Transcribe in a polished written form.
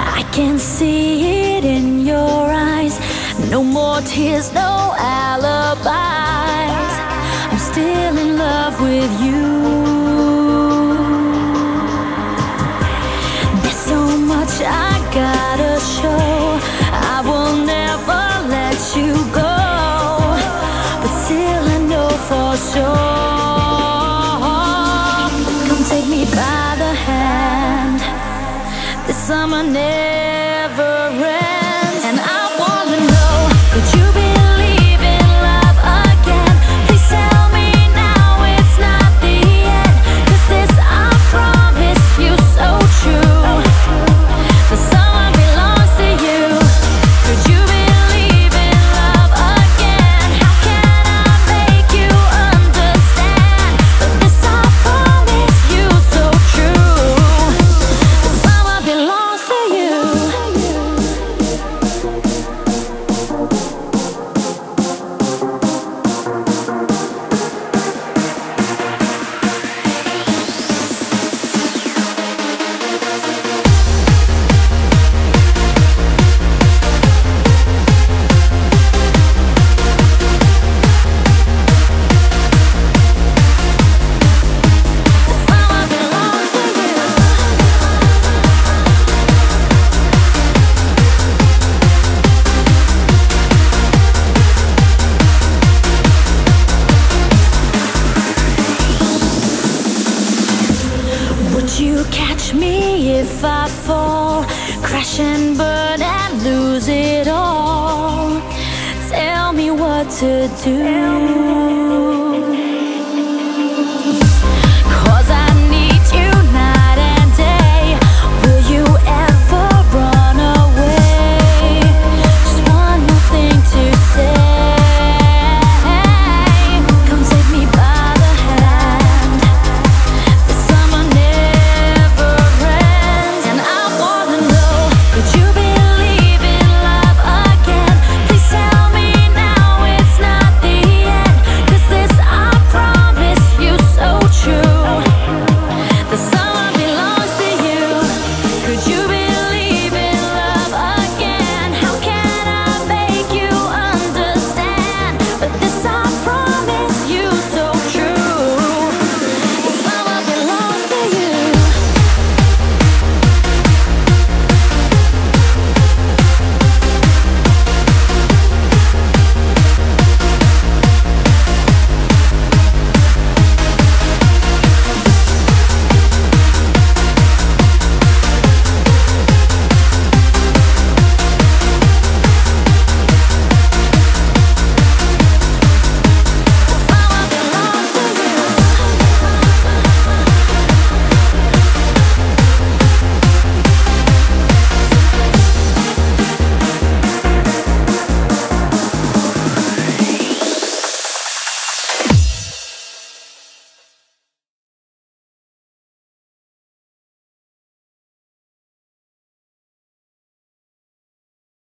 I can see it in your eyes. No more tears, no alibis. I'm still in love with you. There's so much I gotta show. I will never let you go, but still I know for sure. Come take me by the hand. This summer never ends, and I wanna know, could you believe in love again? Please tell me now it's not the end, 'cause this I promise you so true. The summer belongs to you. Could you believe in love again? How can I make you understand? But this I promise you so true. The summer belongs to you. Would you catch me if I fall, crash and burn and lose it all? Tell me what to do.